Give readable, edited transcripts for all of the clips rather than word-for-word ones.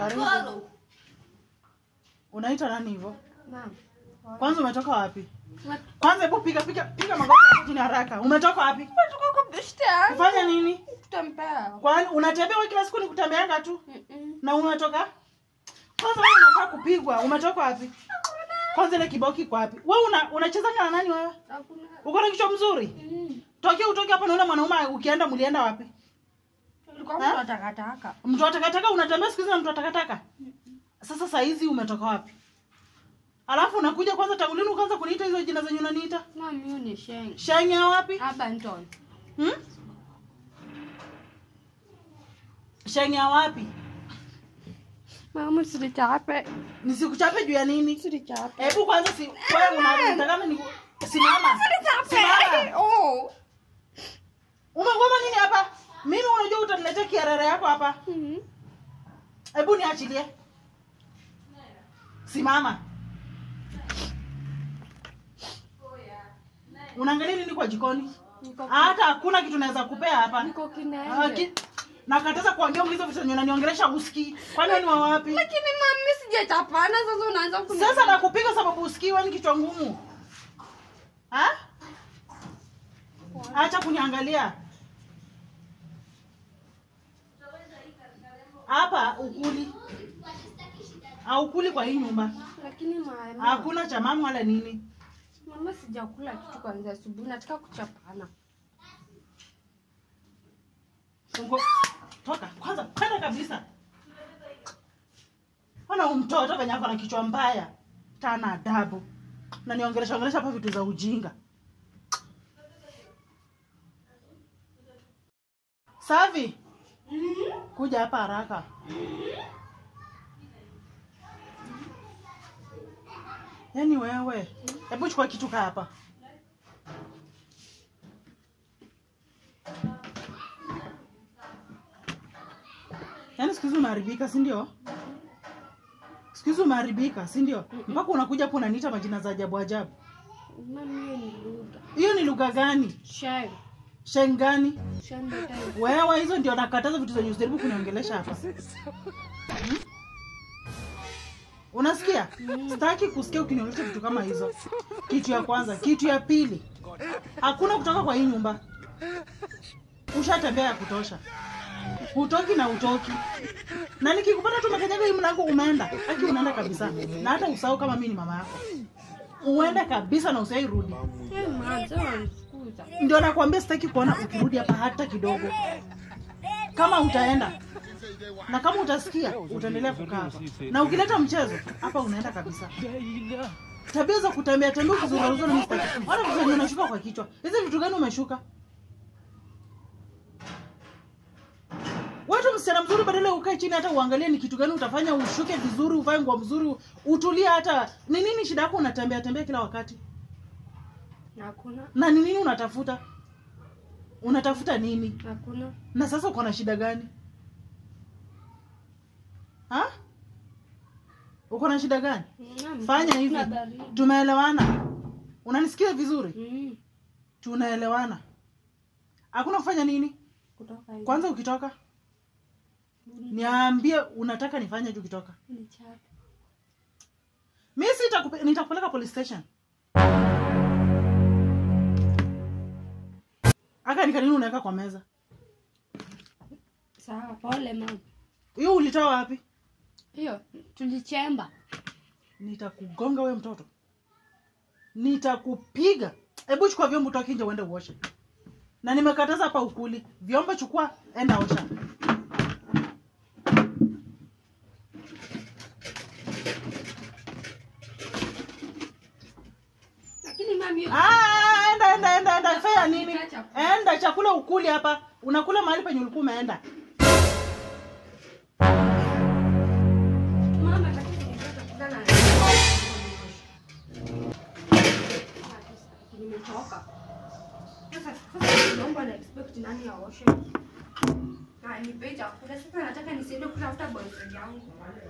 Karibu. Unaita nani hivyo? Mama. Kwanza umetoka wapi? Kwanza hebu piga magoti hapo chini haraka. Umetoka wapi? Kutoka kwa beshte. Kufanya nini? Kutembea. Kwani unatembea wewe kila siku ni kutembeanga tu? Na umetoka? Kwanza wewe unataka kupigwa. Umetoka wapi? Kwanza ile kibao kiko wapi? Wewe unachezanga na nani wewe? Hakuna. Uko na kichwa mzuri? Utoke hapa na yule mwanaume ukienda mlienda wapi? Ulikuwa mtu atakataka. Mtu atakataka unatembea siku hizi na mtu atakataka? Sasa saa hizi umetoka wapi? Alafu unakuja kwanza tangu lini ukaanza kuniita hizo jina zenye unaniita? Mama hiyo ni Sheng. Sheng ya wapi? Abanton. Sheng ya wapi? Mama usinichape. Nisikuchape juu ya nini? Usinichape. Hebu kwanza wewe unataka ni simama. Usinichape. Oh. Umegoma nini hapa? Mimi unajua utaniletea kiarara yako hapa. Hebu niachilie. Simama. Unaangalia nini kwa jikoni? Hata hakuna kitu naweza kupea hapa. Niko kinenge. Nakataza kuongea hizo vitu unaniongelesha usikii. Kwani wewe ni wa wapi? Lakini mami sijachapana sasa unaanza kuniambia. Sasa nakupiga sababu usikii wewe ni kichwa ngumu. Ha? Acha kuniangalia. Hapa ukuli. Ukuli kwa hii nyumba. Lakini mama. Hakuna cha mama wala nini. Mama sijakula kitu kwanza asubuhi nataka kuchapana. Toka kwanza kwenda kabisa. Ana mtoto venye ako na kichwa mbaya. Tana adabu. Na niongelesha hapa vitu za ujinga. Savi. Kuja hapa haraka. Yaani wewe, hebu chukua kitu kaa hapa. Yaani siku hizi umeharibika, si ndio? Siku hizi umeharibika, si ndio? Mpaka unakuja hapo unaniita majina za ajabu ajabu. Mama hiyo ni lugha. Hiyo ni lugha gani? Sheng. Sheng gani? Sheng dai. Wewe hizo ndio nakataza vitu zenye usijaribu kuniongelesha hapa. Unasikia? Sitaki kusikia ukiniongelesha vitu kama hizo. Kitu ya kwanza, kitu ya pili. Hakuna kutoka kwa hii nyumba. Ushatembea ya kutosha. Hutoki na utoki. Na nikikupata tu makanyaga hii mlango umeenda. Haki unaenda kabisa. Na hata usahau kama mimi ni mama yako. Uende kabisa na usairudi. Ndio nakwambia sitaki kuona ukirudi hapa hata kidogo. Kama utaenda na kama utasikia utaendelea kukaa hapa. Na ukileta mchezo hapa unaenda kabisa. Tabia za kutembea kuzurura mimi sitaki. Hata vitu unashuka kwa kichwa. Hizi vitu gani umeshuka? Watu msichana mzuri badala ukae chini hata uangalie ni kitu gani utafanya ushuke vizuri uvae nguo mzuri utulie hata ni nini shida yako unatembea kila wakati? Hakuna. Na ni nini unatafuta? Unatafuta nini? Hakuna. Na sasa uko na shida gani? Ha? Uko na shida gani? Fanya hivi. Tumeelewana. Unanisikia vizuri? Tunaelewana. Hakuna kufanya nini? Kutoka hivi. Kwanza ukitoka niambie unataka nifanye aje ukitoka? Nichape. Mimi nitakupeleka police station. Aka nini unaweka kwa meza? Sawa, pole mama. Hiyo ulitoa wapi? Hiyo tulichemba. Nitakugonga wewe mtoto. Nitakupiga. Hebu chukua vyombo toka nje uende uoshe. Na nimekataza hapa ukuli. Vyombo chukua enda osha. Lakini mami enda fanya nini? Enda chakula ukuli hapa. Unakula mahali penye ulikuwa umeenda. Mama takika nimechoka. Sasa naomba na expect nani aoshe. Na nipe chakula sasa nataka nisiende kutafuta boyfriend yangu.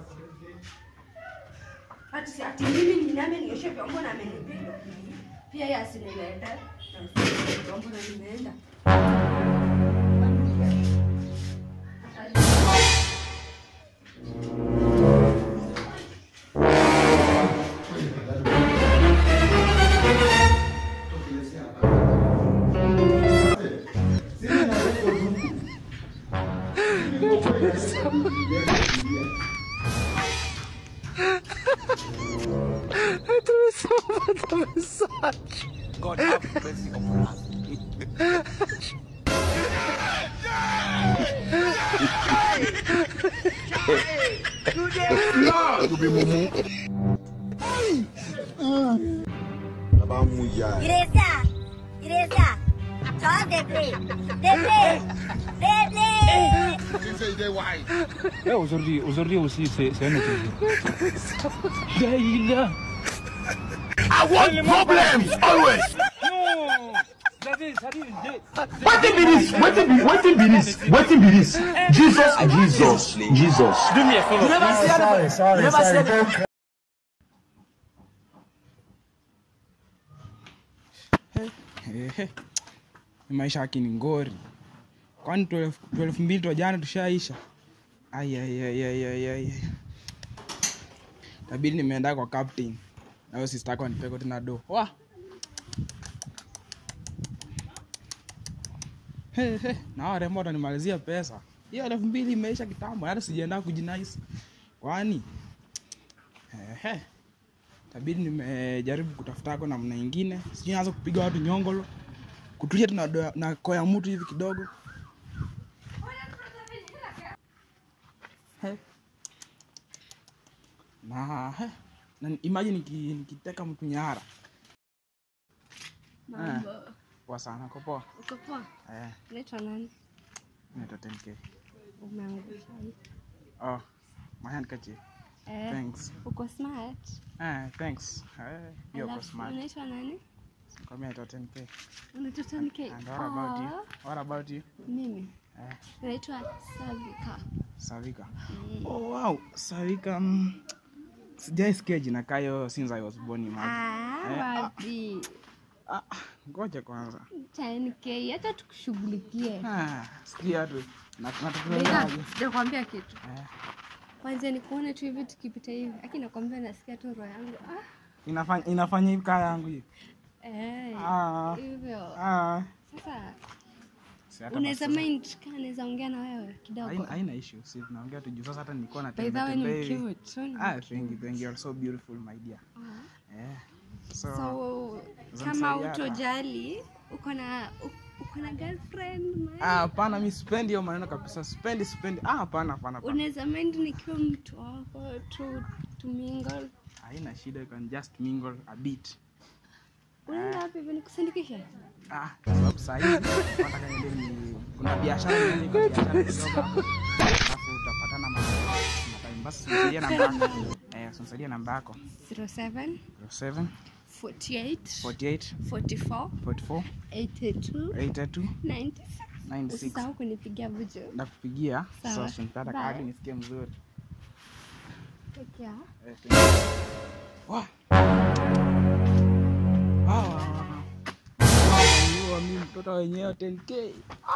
Ati mimi niname nioshe vyombo na amenipiga. Pia yeye asinilete. Na vyombo na nimeenda. The massage. God have mercy upon us. You be mumu. Baba muya. Il est ça. Toi, des plaies. Tu fais des why? Aujourd'hui aussi, c'est un autre jour. I want problems always. Non! What be this? Jesus. Do me a favor. Sorry. Maisha yake ni ngori. Kwani 12,000 tu jana tushaisha. Ai. Tabiri nimeenda kwa captain. Na wewe sister yako anipeko tena do. Wa. Na wale moto nimalizia pesa. Hiyo 2,000 imeisha kitambo. Hata sijaenda kujinais. Kwani tabiri nimejaribu kutafuta kwa namna nyingine. Sijui naanza kupiga watu nyongolo. Kutulia tuna na koya mtu hivi kidogo. Na imagine nikiteka mtu nyara. Mambo. Poa sana, uko poa? Uko poa? Unaitwa nani? Naitwa 10K. Umeangusha hivi. Oh, my handkerchief. Thanks. Uko smart? Thanks. You're uko smart. Unaitwa nani? Kwa mimi naitwa 10K. Unaitwa 10K? And what about you? Mimi. Naitwa Savika. Oh wow, Savika. Sijaisikia jina kayo since I was born in wapi? Ngoja kwanza. 10K, acha tukushughulikie. Sikia tu. Nakwambia kitu. Kwanza nikuone tu hivi tukipita hivi. Aki nakwambia nasikia tu roho yangu. Inafanya hivi kaya yangu hivi. Hivyo. Sasa unaweza mind kama naweza ongea na wewe kidogo? Haina issue. Si tunaongea tu juu sasa hata nilikuwa na tembea. By the way, ni cute. Thank you. You're so beautiful, my dear. So kama utojali uko na girlfriend? Hapana, mimi sipendi hiyo maneno kabisa. Sipendi. Hapana. Unaweza mind nikiwa mtu wako to mingle? Haina shida, you can just mingle a bit. Unaenda wapi hivi nikusindikishe? Sababu sasa hivi nataka niende kuna biashara kidogo. Alafu utapatana na basi unisaidia namba yako. 07 48 44 82 96. Usisahau kunipigia bujo. Nakupigia. Sasa nipata kadi nisikie mzuri. Take care. Mimi mtoto wenyewe 10K.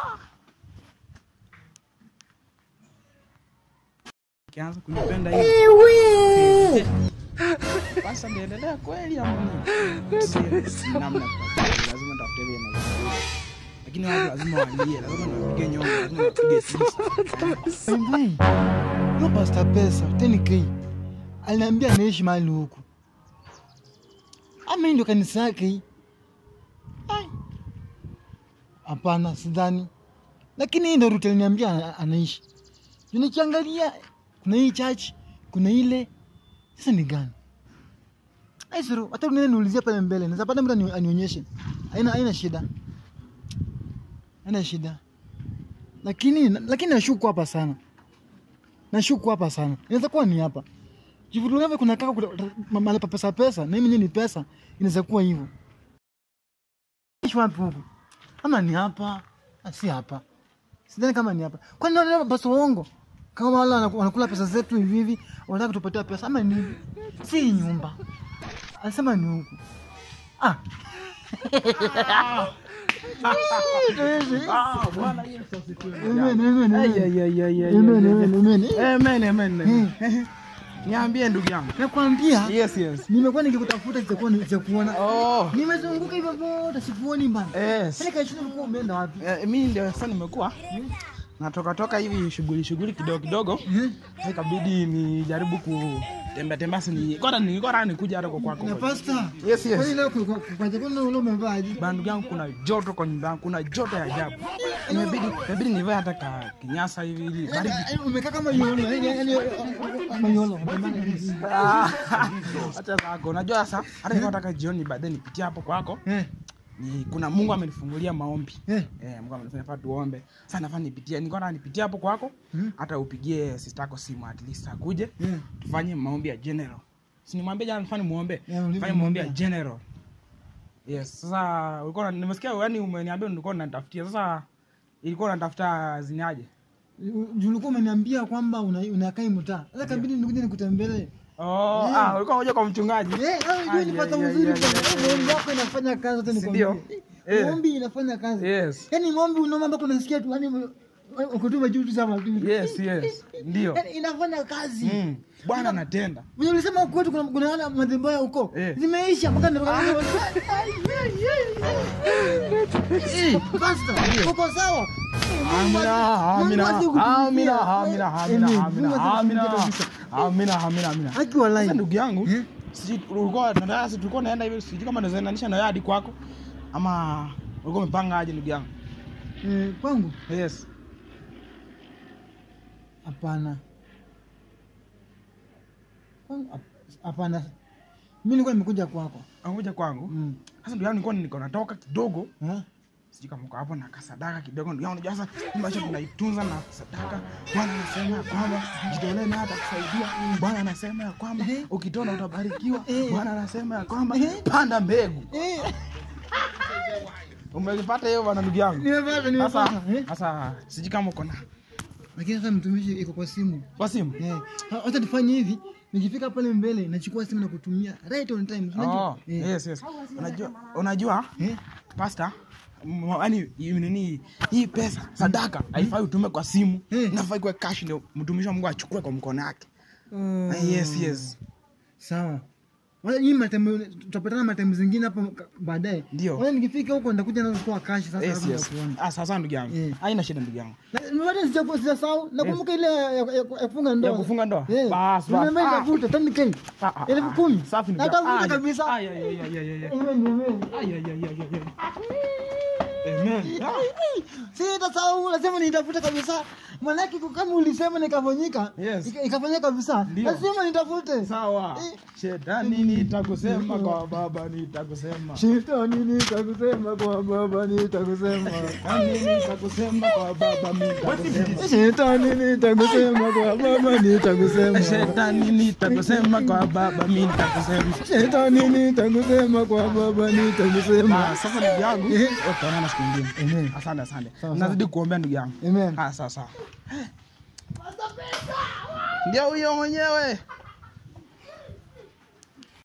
Kianza kunipenda hivi. Sasa niendelea kweli ama nini? Namna lazima nitafute vile naweza. Lakini watu lazima walie, lazima nipige nyongo, lazima nipige sisi. Ndio pasta pesa 10K. Aliniambia naishi mahali huku. Ama ndio kanisa yake. Hapana, sidhani. Lakini hii ndio route aliniambia anaishi. Nikiangalia kuna hii church, kuna ile. Sasa ni gani? Aisuru, hata unene niulizia pale mbele. Naweza pata mtu anionyeshe. Haina shida. Lakini nashuku hapa sana. Inaweza kuwa ni hapa. Jivutu ngave kuna kaka mahali pa pesa, na mimi ni pesa, inaweza kuwa hivyo. Ishi wapi huko? Kama ni hapa, si hapa. Sidhani kama ni hapa. Kwa nini basi waongo? Kama wala wanakula pesa zetu hivi, wanataka kutupatia pesa ama ni si nyumba. Anasema ni huko. Bwana hiyo sasa tu. Amen. Niambie ndugu yangu. Nakwambia. Yes. Nimekuwa nikikutafuta sikuona. Nimezunguka hivyo bote sikuoni bana. Yes. Sasa kesho ulikuwa umeenda wapi? Mimi ndio sasa nimekuwa. natoka hivi shughuli kidogo. Ikabidi nijaribu kutembea nilikuwa nikuja hata kwako. Na pasta. Yes. Kwani leo kwa chakula ule umevaaje? Bandu yangu kuna joto kwa nyumba yangu, kuna joto ya ajabu. Imebidi nivae hata kinyasa hivi ili baridi. Umekaa kama yolo, yani kama yolo. Acha zako. Unajua sasa hata kama nataka jioni baadaye nipitie hapo kwako. Ni kuna Mungu amenifungulia maombi. Mungu amenifanya tuombe. Sasa nafanya nipitie hapo kwako. Hata upigie sister yako simu at least akuje. Tufanye maombi ya general. Si nimwambie jana nifanye muombe. Fanye maombi ya general. Yes, sasa ulikuwa nimesikia yani umeniambia ulikuwa unanitafutia. Sasa ilikuwa unatafuta zinaje? Ulikuwa umeniambia kwamba unakaa mtaa. Sasa kabidi nikuje nikutembelee. Ulikuwa unajua kwa mchungaji. Unajua nipata uzuri kwa maombi yako inafanya kazi hata nikwambie. Maombi inafanya kazi. Yes. Yaani maombi unaomba mpaka unasikia tu yani ukutuma juu tu sana tu. Yes. Ndio. Yaani inafanya kazi. Bwana anatenda. Wewe ulisema huko kwetu kuna wale madhembo huko. Zimeisha mpaka ndio. Basta. Uko sawa? Amina. Haki wallahi. Ndugu yangu, tulikuwa naenda hivi, sijui kama naweza nanisha na hadi kwako ama ulikuwa umepanga aje ndugu yangu? Kwangu? Yes. Hapana. Mimi nilikuwa nimekuja kwako. Anakuja kwangu? Sasa ndugu yangu niko natoka kidogo. Sijui kama uko hapo na kasadaka kidogo. Ndugu yangu unajua sasa maisha tunaitunza na sadaka. Bwana anasema kwamba jitolee na atakusaidia. Bwana anasema kwamba ukitona utabarikiwa. Bwana anasema kwamba panda mbegu. Umelipata hiyo bwana ndugu yangu? Nimepata. Sasa sijui kama uko na. Lakini sasa mtumishi iko kwa simu. Kwa simu? Acha tufanye hivi. Nikifika pale mbele nachukua simu na kutumia right on time. Unajua? Yes. Unajua? Pastor, yani hii pesa sadaka haifai utume kwa simu. Inafai kwa cash ndio mtumishi wa Mungu achukue kwa mkono wake. Yes. Sawa. Wala nyinyi matembe tutapatana matembe zingine hapo baadaye. Wala nikifika huko nitakuja nazo kwa cash sasa hapo kuona. Sasa ndugu yangu. Haina shida ndugu yangu. Na bado sijasahau. Nakumbuka ile ya kufunga ndoa. Ya kufunga ndoa? Bas. Nimetafuta 10k. 10,000. Safi ndugu. Natafuta kabisa. Amen. Sitasahau, lazima nitafute kabisa. Manake kama ulisema nikafanyika, ikafanyika kabisa. Lazima nitafute. Sawa. Shetani nitakusema kwa baba nitakusema. Shetani nitakusema kwa baba nitakusema. Shetani nitakusema kwa baba nitakusema. Shetani nitakusema kwa baba nitakusema. Shetani nitakusema kwa baba nitakusema. Shetani nitakusema kwa baba nitakusema. Sasa ndugu yangu, utaona siku nyingine. Asante. Nazidi kuombea ndugu yangu. Amen. Sawa. Ndio huyo mwenyewe.